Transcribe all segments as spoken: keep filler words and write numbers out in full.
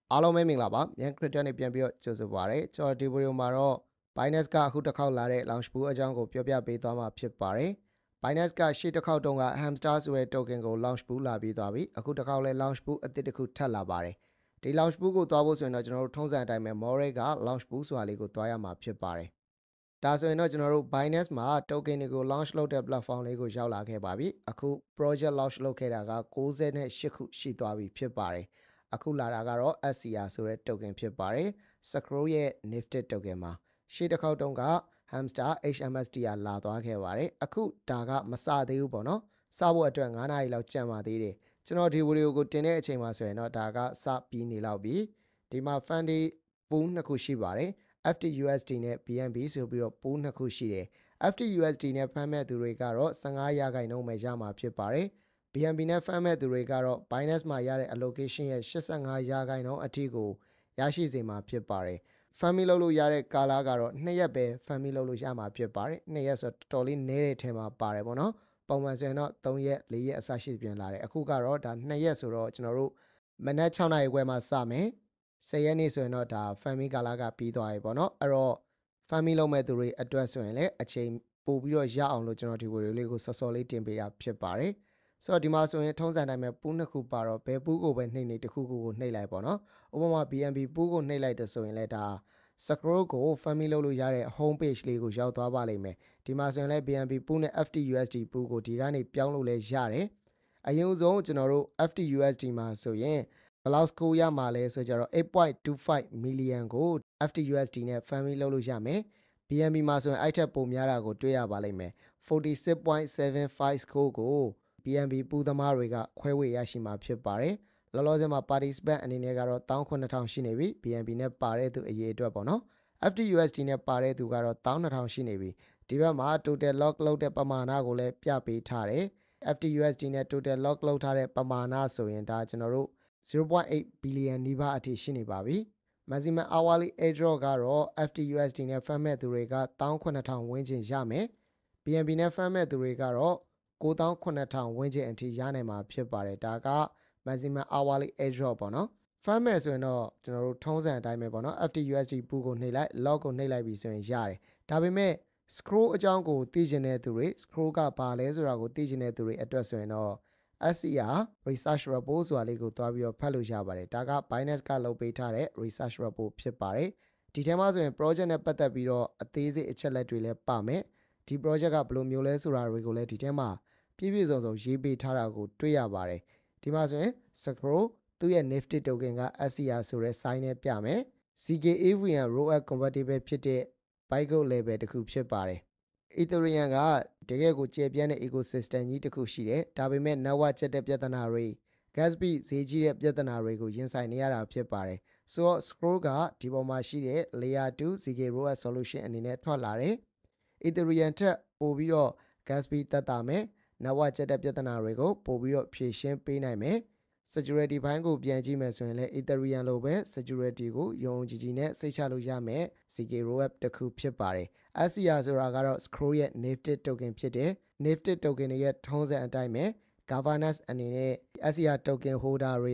အားလုံးပဲမင်္ဂလာပါမြန် crypto နဲ့ပြန်ပြီးတော့ကြိုဆိုပါရစေကျွန်တော်ဒီဗီဒီယိုမှာတော့ Binance ကအခုတစ်ခေါက်လာတဲ့ launch pool အကြောင်းကိုပြောပြပေးသွားမှာဖြစ်ပါတယ် Binance ကရှေ့တစ်ခေါက်တုန်းက Hamster ဆိုတဲ့ token ကို launch pool လာပြီးသွားပြီအခုတစ်ခေါက်လဲ launch pool အသစ်တစ်ခုထပ်လာပါတယ်ဒီ launch pool ကိုသွားဖို့ဆိုရင်တော့ကျွန်တော်တို့ထုံးစံအတိုင်းပဲ Moray က launch pool ဆိုတာလေးကိုသွားရမှာဖြစ်ပါတယ်ဒါဆိုရင်တော့ကျွန်တော်တို့ Binance မှာ token တွေကို launch လုပ်တဲ့ platform လေးကိုရောက်လာခဲ့ပါပြီအခု project launch လုပ်ခဲ့တာက၉၈ခုရှိသွားပြီဖြစ်ပါတယ်အခုလာတာကတော့ S C R ဆိုတဲ့ token ဖြစ်ပါတယ် Scroll ရဲ့ Nifty token မှာရှေ့တစ်ခေါက်တုန်းက Hamster H M S T R လာသွားခဲ့ပါတယ်အခုဒါကမစသေးဘူးပေါ့နော်စဖို့အတွက်၅နာရီလောက်ကြံပါသေးတယ်ကျွန်တော်ဒီဗီဒီယိုကိုတင်တဲ့အချိန်မှာဆိုရင်တော့ဒါကစပြီးနေလောက်ပြီဒီမှာ fund pool နှစ်ခုရှိပါတယ် F T U S D နဲ့ B N B ဆိုပြီးတော့ pool နှစ်ခုရှိတယ် F T U S D နဲ့ဖမ်းမဲ့သူတွေကတော့၁၅ရာခိုင်နှုန်းပဲရမှာဖြစ်ပါတယ် B N B နဲ့ဖမ်းမဲ့သူတွေကတော့ Binance မှာရတဲ့ allocation ရဲ့၈၅ရာခိုင်နှုန်းအထိကိုရရှိစေမှာဖြစ်ပါတယ် Family လုပ်လို့ရတဲ့ကာလကတော့နှစ်ရက်ပဲ Family လုပ်လို့ရမှာဖြစ်ပါတယ်နှစ်ရက်ဆိုတော်တော်လေးနည်းတဲ့ထဲမှာပါတယ်ပေါ့နော်ပုံမှန်ဆိုရင်တော့၃ရက်၄ရက်အစရှိပြန်လာတယ်အခုကတော့ဒါနှစ်ရက်ဆိုတော့ကျွန်တော်တို့မနက်၆နာရီခွဲမှာစမယ်၁၀ရက်နေ့ဆိုရင်တော့ဒါ Family ကာလကပြီးသွားပြီပေါ့နော်အဲ့တော့ Family လုပ်မဲ့သူတွေအတွက်ဆိုရင်လည်းအချိန်ပို့ပြီးတော့ရအောင်လို့ကျွန်တော်ဒီဗီဒီယိုလေးကိုစောစောလေးတင်ပေးတာဖြစ်ပါတယ်ဆိုတော့ဒီမှာဆိုရင်ထုံးစံတိုင်းပဲပူးနှစ်ခုပါတော့ဘယ်ပူးကိုပဲနှိမ့်နေတစ်ခုခုကိုနှိမ့်လိုက်ပေါ့နော်ဥပမာ B N B ပူးကိုနှိမ့်လိုက်တဲ့ဆိုရင်လည်းဒါ scroll ကို family လုပ်လို့ရတဲ့ home page လေးကိုရောက်သွားပါလိမ့်မယ်ဒီမှာဆိုရင်လည်း B N B ပူးနဲ့ F T U S D ပူးကိုဒီကနေပြောင်းလို့လည်းရတယ်အရင်ဆုံးကျွန်တော်တို့ F T U S D မှာဆိုရင်ဘယ်လောက် score ရမှာလဲဆိုကြတော့ eight point two five million ကို F T U S D နဲ့ family လုပ်လို့ရမယ် B N B မှာဆိုရင်အဲ့ထက်ပိုများတာကိုတွေ့ရပါလိမ့်မယ် forty-six point seven five score ကို B N B ပူးသမားတွေကခွဲဝေရရှိမှာဖြစ်ပါတယ်လောလောဆယ်မှာ participant အနေနဲ့ကတော့၁၇ထောင်ရှိနေပြီ B N B နဲ့ပါတဲ့သူအရေးအတွက်ပေါ့နော် F T U S D နဲ့ပါတဲ့သူကတော့၁၂ထောင်ရှိနေပြီဒီဘက်မှာ total lock လုပ်တဲ့ပမာဏကိုလည်းပြပေးထားတယ် F T U S D နဲ့ total lock လုပ်ထားတဲ့ပမာဏဆိုရင်ဒါကျွန်တော်တို့zero point eight billion နီးပါးအထိရှိနေပါပြီ maximum hourly airdrop ကတော့ F T U S D နဲ့ဖမ်းမဲ့သူတွေက၁၇ထောင်ဝန်းကျင်ရမယ် B N B နဲ့ဖမ်းမဲ့သူတွေကတော့၉၇ထောင်ဝန်းကျင်အထိရနိုင်မှာဖြစ်ပါတယ်ဒါက maximum hourly airdrop ပေါ့နော် fund မဲ့ဆိုရင်တော့ကျွန်တော်တို့ထုံးစံအတိုင်းပဲပေါ့နော် F T U S D ပူကိုနှိပ်လိုက် log ကိုနှိပ်လိုက်ပြီဆိုရင်ရတယ်ဒါပေမဲ့ scroll အကြောင်းကိုသိချင်တဲ့သူတွေ scroll ကဘာလဲဆိုတာကိုသိချင်တဲ့သူတွေအတွက်ဆိုရင်တော့ S C R research report ဆိုတာလေးကိုတွားပြီးတော့ဖတ်လို့ရပါတယ်ဒါက Binance ကလုပ်ပေးထားတဲ့ research report ဖြစ်ပါတယ်ဒီထဲမှာဆိုရင် project နဲ့ပတ်သက်ပြီးတော့အသေးစိတ်အချက်လက်တွေလည်းပါမယ်ဒီ project ကဘယ်လိုမျိုးလဲဆိုတာတွေကိုလည်းဒီထဲမှာပြည့်ပြည့်စုံစုံရေးပေးထားတာကိုတွေ့ရပါတယ်ဒီမှာဆိုရင် scroll သူ့ရဲ့ Nifty token က S C R ဆိုတဲ့ sign နဲ့ပြမယ် C K A V M R O A compatible ဖြစ်တဲ့ Bitcoin level တစ်ခုဖြစ်ပါတယ် Ethereum ကတကယ်ကိုကျေပြန့်တဲ့ ecosystem ကြီးတစ်ခုရှိတယ်ဒါပေမဲ့ network ချက်တဲ့ပြဿနာတွေ gas fee ဈေးကြီးတဲ့ပြဿနာတွေကိုရင်ဆိုင်နေရတာဖြစ်ပါတယ်ဆိုတော့ scroll ကဒီပေါ်မှာရှိတဲ့ layer two Z K R O A solution အနေနဲ့ထွက်လာတယ် Ethereum ထက်ပိုပြီးတော့ gas fee တက်တာမယ် network ချက်တဲ့ပြဿနာတွေကိုပို့ပြီးတော့ဖြေရှင်းပေးနိုင်မယ် security ဘိုင်းကိုပြန်ကြည့်မယ်ဆိုရင်လည်း Ethereum လိုပဲ security ကိုယုံကြည်ကြည်နဲ့စိတ်ချလို့ရမယ် Z K R O A တစ်ခုဖြစ်ပါတယ် S C R ဆိုတာကတော့ Scroll ရဲ့ Nifty token ဖြစ်တယ် Nifty token ရဲ့ထုံးစံအတိုင်းပဲ governance အနေနဲ့ S C R token holder တွေက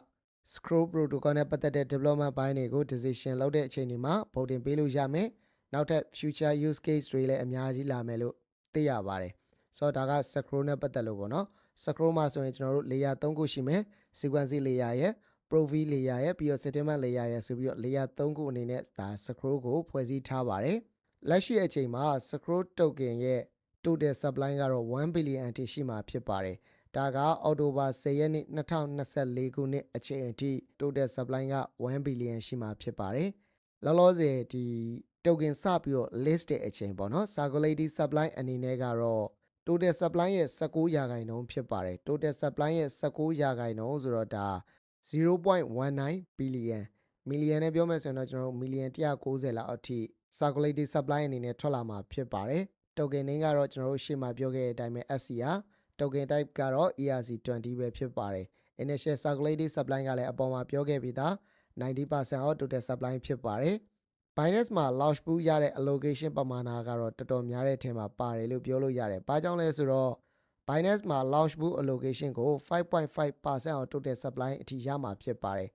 Scroll protocol နဲ့ပတ်သက်တဲ့ development ဘိုင်းတွေကို decision လုပ်တဲ့အချိန်ဒီမှာ voting ပေးလို့ရမယ်နောက်ထပ် future use case တွေလည်းအများကြီးလာမယ်လို့သိရပါတယ်ဆိုတော့ဒါက Scroll နဲ့ပတ်သက်လို့ပေါ့နော် Scroll မှာဆိုရင်ကျွန်တော်တို့ layer သုံးခုရှိမယ် sequence layer ရဲ့ proof layer ရဲ့ပြီးတော့ settlement layer ရဲ့ဆိုပြီးတော့ layer သုံးခုအနေနဲ့ဒါ Scroll ကိုဖွဲ့စည်းထားပါတယ်လက်ရှိအချိန်မှာ Scroll token ရဲ့ total supply ကတော့one billion အထိရှိမှာဖြစ်ပါတယ်ဒါကအောက်တိုဘာ၁၀ရက်နေ့၂၀၂၄ခုနှစ်အချိန်အထိ total supply ကone billion ရှိမှာဖြစ်ပါတယ်လောလောဆယ်ဒီ token စပြီးတော့ list တဲ့အချိန်ပေါ့နော် circulating supply အနေနဲ့ကတော့ total supply ရဲ့nineteenရာခိုင်နှုန်းဖြစ်ပါတယ် total supply ရဲ့nineteenရာခိုင်နှုန်းဆိုတော့ဒါ zero point one nine billion million နဲ့ပြောမယ်ဆိုရင်တော့ကျွန်တော်တို့ million one ninetyလောက်အထိ circulating supply အနေနဲ့ထွက်လာမှာဖြစ်ပါတယ် token name ကတော့ကျွန်တော်တို့ရှေ့မှာပြောခဲ့တဲ့အတိုင်းပဲ S C R token type ကတော့ E R C twenty ပဲဖြစ်ပါတယ် initial circulating supply ကလည်းအပေါ်မှာပြောခဲ့ပြီးသားninety percent of total supply ဖြစ်ပါတယ် Binance မှာ launch pool ရတဲ့ allocation ပမာဏကတော့တော်တော်များတဲ့အထက်မှာပါတယ်လို့ပြောလို့ရတယ်ဘာကြောင့်လဲဆိုတော့ Binance မှာ launch pool allocation ကိုfive point five percent of total supply အထိရမှာဖြစ်ပါတယ်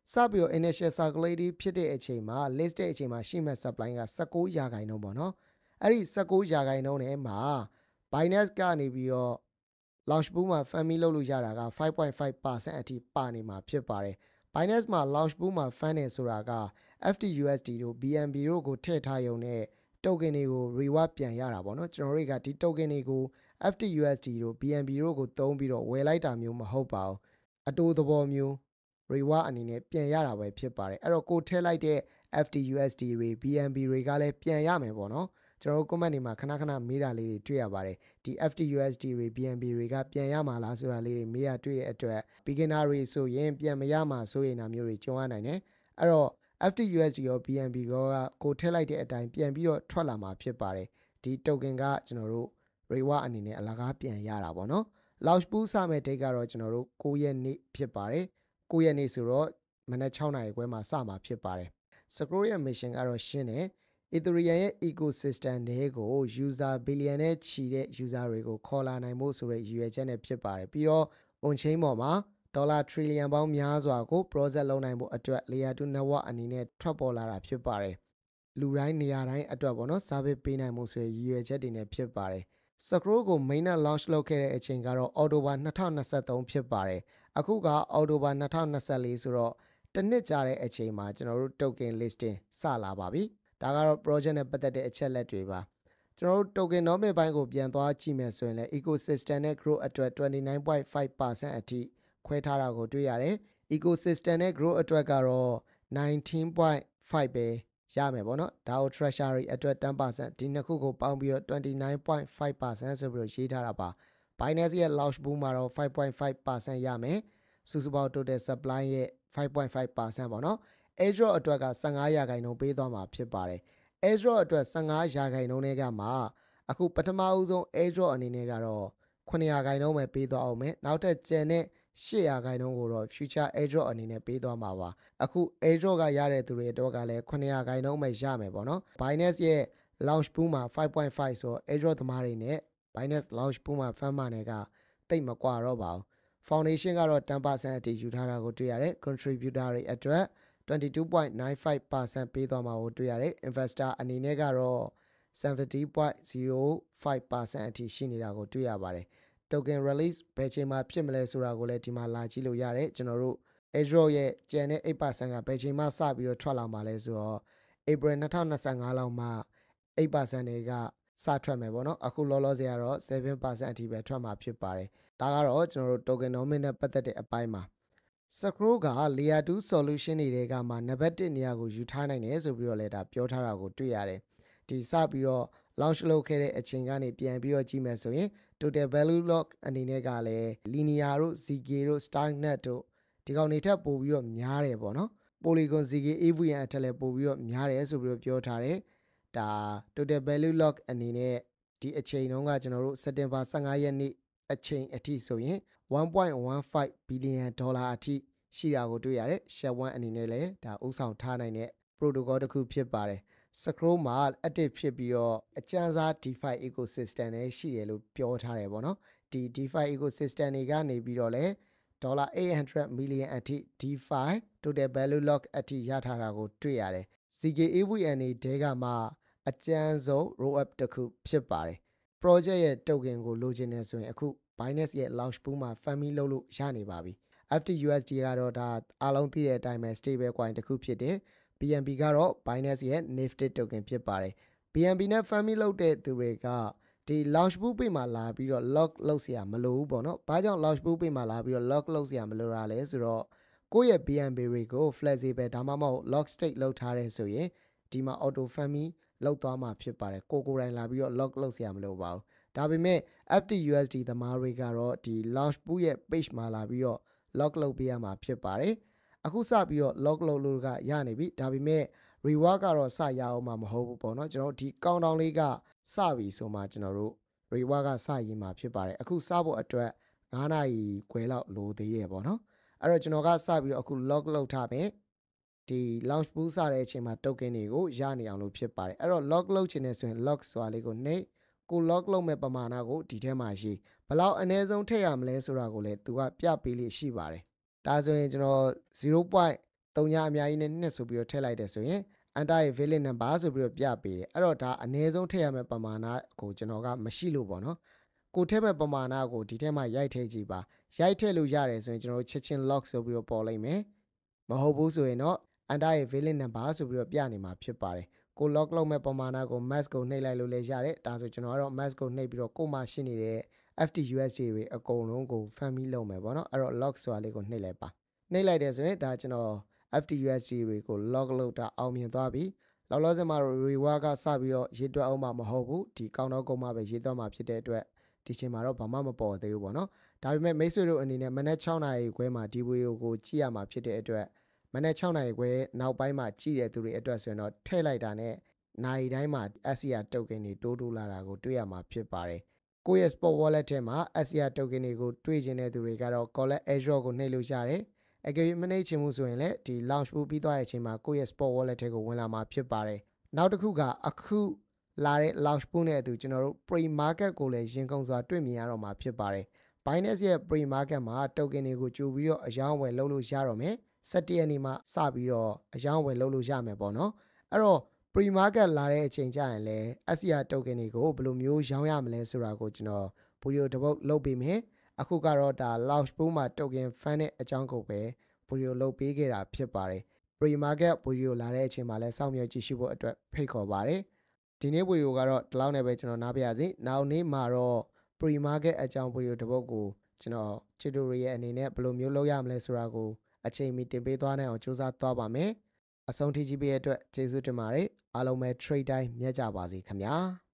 စပြီးတော့ initial circulatory ဖြစ်တဲ့အချိန်မှာ list တဲ့အချိန်မှာရှိမဲ့ supply ကnineteenရာခိုင်နှုန်းပေါ့နော်အဲ့ဒီnineteenရာခိုင်နှုန်းနဲ့မှာ Binance ကနေပြီးတော့ launch pool မှာ fund မိလုပ်လို့ရတာက five point five percent အထိပါနေမှာဖြစ်ပါတယ် Binance မှာ launch pool မှာ fund နေဆိုတာက F T U S D တို့ B N B တို့ကိုထည့်ထားရုံနဲ့ token တွေကို reward ပြန်ရတာပေါ့နော်ကျွန်တော်တို့ကဒီ token တွေကို F T U S D တို့ B N B တို့ကိုသုံးပြီးတော့ဝယ်လိုက်တာမျိုးမဟုတ်ပါဘူးအတူသဘောမျိုး reward အနေနဲ့ပြန်ရတာပဲဖြစ်ပါတယ်အဲ့တော့ကိုထည့်လိုက်တဲ့ F T U S D တွေ B N B တွေကလည်းပြန်ရမယ်ပေါ့နော်ကျွန်တော်တို့ comment တွေမှာခဏခဏမေးတာလေးတွေတွေ့ရပါတယ်ဒီ F T U S D တွေ B N B တွေကပြန်ရမှာလားဆိုတာလေးတွေမေးရတွေ့တဲ့အတွက် beginner တွေဆိုရင်ပြန်မရမှာဆိုရင်နာမျိုးတွေကြုံရနိုင်တယ်အဲ့တော့ F T U S D ရော B N B ရောကကိုထည့်လိုက်တဲ့အတိုင်းပြန်ပြီးတော့ထွက်လာမှာဖြစ်ပါတယ်ဒီ token ကကျွန်တော်တို့ reward အနေနဲ့အလကားပြန်ရတာပေါ့နော် launch pool စမဲ့ date ကတော့ကျွန်တော်တို့nineရက်နေ့ဖြစ်ပါတယ်nineရက်နေ့ဆိုတော့မနက်sixနာရီခွဲမှာစမှာဖြစ်ပါတယ် Scroll ရဲ့ mission ကတော့ရှင်းတယ် Ethereum ရဲ့ ecosystem တွေကို user billion နဲ့ချီတဲ့ user တွေကိုခေါ်လာနိုင်ဖို့ဆိုတဲ့ရည်ရွယ်ချက်နဲ့ဖြစ်ပါတယ်ပြီးတော့ on chain ပေါ်မှာဒေါ်လာ trillion ပေါင်းများစွာကို process လုပ်နိုင်ဖို့အတွက် layer two network အနေနဲ့ထွက်ပေါ်လာတာဖြစ်ပါတယ်လူတိုင်းနေရာတိုင်းအတွက်ပေါ့နော် service ပေးနိုင်မှုဆိုတဲ့ရည်ရွယ်ချက်တွေနဲ့ဖြစ်ပါတယ် Scroll ကို mainnet launch လုပ်ခဲ့တဲ့အချိန်ကတော့ October twenty twenty-three ဖြစ်ပါတယ်အခုက October twenty twenty-fourဆိုတော့တစ်နှစ်ကြာတဲ့အချိန်မှာကျွန်တော်တို့ token listing စလာပါပြီဒါကတော့ project နဲ့ပတ်သက်တဲ့အချက်လက်တွေပါကျွန်တော်တို့ token တော့မဲ့ဘိုင်းကိုပြန်သွားကြည့်မယ်ဆိုရင်လည်း ecosystem နဲ့ growth အတွက် twenty-nine point five percent အထိခွဲထားတာကိုတွေ့ရတယ် ecosystem နဲ့ growth အတွက်ကတော့ nineteen point five ပဲရမယ်ပေါ့နော်ဒါကို treasury အတွက် ten percent ဒီနှစ်ခုကိုပေါင်းပြီးတော့ twenty-nine point five percent ဆိုပြီးတော့ရေးထားတာပါ Binance ရဲ့ launch pool မှာတော့ five point five percent ရမယ်စုစုပေါင်း total supply ရဲ့ five point five percent ပေါ့နော် airdrop အတွက်ကfifteenရာခိုင်နှုန်းပေးသွားမှာဖြစ်ပါတယ် airdrop အတွက်fifteenရာခိုင်နှုန်းနဲ့ကမှအခုပထမဦးဆုံး airdrop အနေနဲ့ကတော့nineရာခိုင်နှုန်းပဲပေးသွားအောင်မယ်နောက်ထပ်ကျန်တဲ့eightရာခိုင်နှုန်းကိုတော့ future airdrop အနေနဲ့ပေးသွားမှာပါအခု airdrop ကရတဲ့သူတွေအတွက်ကလည်းnineရာခိုင်နှုန်းပဲရမယ်ပေါ့နော် Binance ရဲ့ launch pool မှာ five point five ဆို airdrop သမားတွေနဲ့ Binance launch pool မှာ fund မှာနဲ့ကတိတ်မကွာတော့ပါဘူး foundation ကတော့ ten percent အထိယူထားတာကိုတွေ့ရတယ် contributor တွေအတွက် twenty-two point nine five percent ပေးသွားမှာကိုတွေ့ရတယ် investor အနေနဲ့ကတော့ seventy point zero five percent အထိရှိနေတာကိုတွေ့ရပါတယ် token release ဘယ်ချိန်မှာဖြစ်မလဲဆိုတာကိုလည်းဒီမှာလာကြည့်လို့ရတယ်ကျွန်တော်တို့ airdrop ရဲ့ကျန်တဲ့eight percent ကဘယ်ချိန်မှစပြီးတော့ထွက်လာမှာလဲဆိုတော့ April twenty twenty-fiveလောက်မှeight percent တွေကစထွက်မယ်ပေါ့နော်အခုလောလောဆယ်ကတော့seven percent အထိပဲထွက်မှာဖြစ်ပါတယ်ဒါကတော့ကျွန်တော်တို့ tokenomics နဲ့ပတ်သက်တဲ့အပိုင်းမှာ Scroll က layer two solution တွေကမှ number one နေရာကိုယူထားနိုင်တယ်ဆိုပြီးတော့လည်းဒါပြောထားတာကိုတွေ့ရတယ်ဒီစပြီးတော့ launch လုပ်ခဲ့တဲ့အချိန်ကနေပြန်ပြီးတော့ကြည့်မယ်ဆိုရင် total value lock အနေနဲ့ကလည်း linear တို့ Z K တို့ starknet တို့ဒီကောင်တွေထက်ပိုပြီးတော့များတယ်ပေါ့နော် polygon Z K A V M အထက်လည်းပိုပြီးတော့များတယ်ဆိုပြီးတော့ပြောထားတယ်ဒါ total value lock အနေနဲ့ဒီအချိန်တုန်းကကျွန်တော်တို့ September fifteenရက်နေ့အချိန်အထိဆိုရင် one point one five billion ဒေါ်လာအထိရှိတာကိုတွေ့ရတယ် share one အနေနဲ့လည်းဒါဥဆောင်ထားနိုင်တဲ့ protocol တစ်ခုဖြစ်ပါတယ် Scroll မှာ active ဖြစ်ပြီးတော့အကျဉ်းစား DeFi ecosystem နဲ့ရှိရလို့ပြောထားတယ်ပေါ့နော်ဒီ DeFi ecosystem တွေကနေပြီးတော့လဲဒေါ်လာeight hundred million အထိ DeFi total value lock အထိရထားတာကိုတွေ့ရတယ် Z K A V M တွေတဲကမှအကျဉ်းဆုံး roll up တစ်ခုဖြစ်ပါတယ် project ရဲ့ token ကိုလိုချင်နေဆိုရင်အခု Binance ရဲ့ launch pool မှာ fund မိလုပ်လို့ရနေပါပြီ F T U S D ကတော့ဒါအားလုံးသိတဲ့အတိုင်းပဲ stable coin တစ်ခုဖြစ်တယ် B N B ကတော့ Binance ရဲ့ native token ဖြစ်ပါတယ် B N B နဲ့ fund မိလုပ်တဲ့သူတွေကဒီ launch pool ပေးမှာလာပြီးတော့ lock လုပ်เสียမလိုဘူးပေါ့နော်ဘာကြောင့် launch pool ပေးမှာလာပြီးတော့ lock လုပ်เสียမလိုတာလဲဆိုတော့ကိုယ့်ရဲ့ B N B တွေကို flexible ဒါမှမဟုတ် lock state လုပ်ထားတယ်ဆိုရင်ဒီမှာ auto fund မိလောက်သွားမှာဖြစ်ပါတယ်ကိုကိုယ်တိုင်လာပြီးတော့ lock လုပ်เสียမလိုပါဘူးဒါပေမဲ့ F T U S D သမားတွေကတော့ဒီ launch pool ရဲ့ page မှာလာပြီးတော့ lock လုပ်ပေးရမှာဖြစ်ပါတယ်အခုစပြီးတော့ lock လုပ်လို့ကရနေပြီဒါပေမဲ့ reward ကတော့စရအောင်မှာမဟုတ်ဘူးပေါ့နော်ကျွန်တော်ဒီ countdown လေးကစပြီဆိုမှကျွန်တော်တို့ reward ကစရေးမှာဖြစ်ပါတယ်အခုစဖို့အတွက်nineနာရီခွဲလောက်လိုသေးရပေါ့နော်အဲ့တော့ကျွန်တော်ကစပြီးတော့အခု lock လုပ်ထားမယ်ဒီ launch pool စတဲ့အချိန်မှာ token တွေကိုရနေအောင်လို့ဖြစ်ပါတယ်အဲ့တော့ lock လုပ်ချင်နေဆိုရင် lock ဆိုတာလေးကိုနှိပ်ကို lock လုပ်မဲ့ပမာဏကိုဒီထဲမှာရေးဘယ်လောက်အနည်းဆုံးထည့်ရမလဲဆိုတာကိုလည်းသူကပြပေးလိရှိပါတယ်ဒါဆိုရင်ကျွန်တော်zero point သုံးညအများကြီးနဲ့နှစ်ဆိုပြီးတော့ထည့်လိုက်တယ်ဆိုရင် anti valid number ဆိုပြီးတော့ပြပေးတယ်အဲ့တော့ဒါအနည်းဆုံးထည့်ရမယ့်ပမာဏကိုကျွန်တော်ကမရှိလို့ပေါ့နော်ကိုထည့်မဲ့ပမာဏကိုဒီထဲမှာရိုက်ထည့်ကြည့်ပါရိုက်ထည့်လို့ရတယ်ဆိုရင်ကျွန်တော်ချက်ချင်း log ဆိုပြီးတော့ပေါ်လိုက်မယ်မဟုတ်ဘူးဆိုရင်တော့ anti valid number ဆိုပြီးတော့ပြနေမှာဖြစ်ပါတယ်ကို log လုပ်မဲ့ပမာဏကို mask ကိုနှိပ်လိုက်လို့လည်းရတယ်ဒါဆိုကျွန်တော်ကတော့ mask ကိုနှိပ်ပြီးတော့ကိုမှရှိနေတဲ့ F T U S D တွေအကုန်လုံးကို family လုပ်မယ်ပေါ့နော်အဲ့တော့ log ဆိုတာလေးကိုနှိပ်လိုက်ပါနှိပ်လိုက်တယ်ဆိုရင်ဒါကျွန်တော် F T U S D တွေကို log လုပ်တာအောင်မြင်သွားပြီလောက်လောဆယ်မှာ reward ကစပြီးတော့ရေးတွက်အောင်မှာမဟုတ်ဘူးဒီကောင်းတော့ကုန်မှာပဲရေးသွားမှာဖြစ်တဲ့အတွက်ဒီချိန်မှာတော့ဘာမှမပေါ်သေးဘူးပေါ့နော်ဒါပေမဲ့မိတ်ဆွေတို့အနေနဲ့မနက်6နာရီခွဲမှာဒီဗီဒီယိုကိုကြည့်ရမှာဖြစ်တဲ့အတွက်မနက်6နာရီခွဲနောက်ပိုင်းမှာကြည့်တဲ့သူတွေအတွက်ဆိုရင်တော့ထည့်လိုက်တာနဲ့နိုင်တိုင်းမှာ S C R token တွေတိုးတိုးလာတာကိုတွေ့ရမှာဖြစ်ပါတယ်ကိုယ့်ရဲ့ spot wallet ထဲမှာ S C R token တွေကိုတွေ့ကျင်တဲ့သူတွေကတော့ collect airdrop ကိုနှိပ်လို့ရတယ်အကယ်၍မနှိပ်ချင်ဘူးဆိုရင်လည်းဒီ launch pool ပြီးသွားတဲ့အချိန်မှာကိုယ့်ရဲ့ spot wallet ထဲကိုဝင်လာမှာဖြစ်ပါတယ်နောက်တစ်ခုကအခုလာတဲ့ launch pool နဲ့အတူကျွန်တော်တို့ pre market ကိုလည်းရင်ကုန်စွာတွေ့မြင်ရတော့မှာဖြစ်ပါတယ် Binance ရဲ့ pre market မှာ token တွေကိုကြိုပြီးတော့အယောင်းဝယ်လုပ်လို့ရတော့မယ်၁၇ရက်နေ့မှာစပြီးတော့အယောင်းဝယ်လုပ်လို့ရမယ်ပေါ့နော်အဲ့တော့ pre market လာတဲ့အချိန်ကျရင်လည်း S C R token တွေကိုဘယ်လိုမျိုးရောင်းရမလဲဆိုတာကိုကျွန်တော်ဗီဒီယိုတစ်ပုဒ်လုပ်ပေးမယ်အခုကတော့ဒါ launch pool မှာ token fan တဲ့အကြောင်းကိုပဲဗီဒီယိုလုပ်ပေးခဲ့တာဖြစ်ပါတယ် pre market ဗီဒီယိုလာတဲ့အချိန်မှာလည်းစောင့်မျှော်ကြည့်ရှုဖို့အတွက်ဖိတ်ခေါ်ပါတယ်ဒီနေ့ဗီဒီယိုကတော့ဒီလောက်နဲ့ပဲကျွန်တော်နားပြရစီနောက်နေ့မှာတော့ pre market အကြောင်းဗီဒီယိုတစ်ပုဒ်ကိုကျွန်တော် tutorial အနေနဲ့ဘယ်လိုမျိုးလုပ်ရမလဲဆိုတာကိုအချိန်မီတင်ပေးသွားနိုင်အောင်စူးစမ်းသွားပါမယ်အဆုံးထိကြည့်ပေးတဲ့အတွက်ကျေးဇူးတင်ပါတယ်အားလုံးပဲ trade တိုင်းမြတ်ကြပါစေခင်ဗျာ